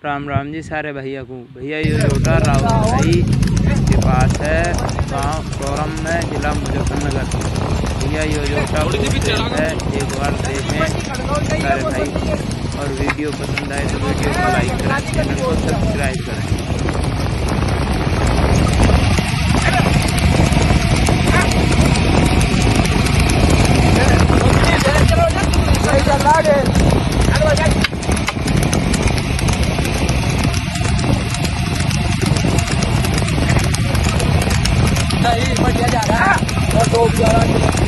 राम राम जी सारे भैया को। भैया ये झोटा राहुल भाई के पास है, गांव shoram में, जिला मुजफ्फरनगर। भैया ये झोटा है, एक बार देखें सारे भाई, और वीडियो पसंद आए तो वीडियो को लाइक करें, चैनल को सब्सक्राइब करें। नहीं बढ़िया जा रहा है।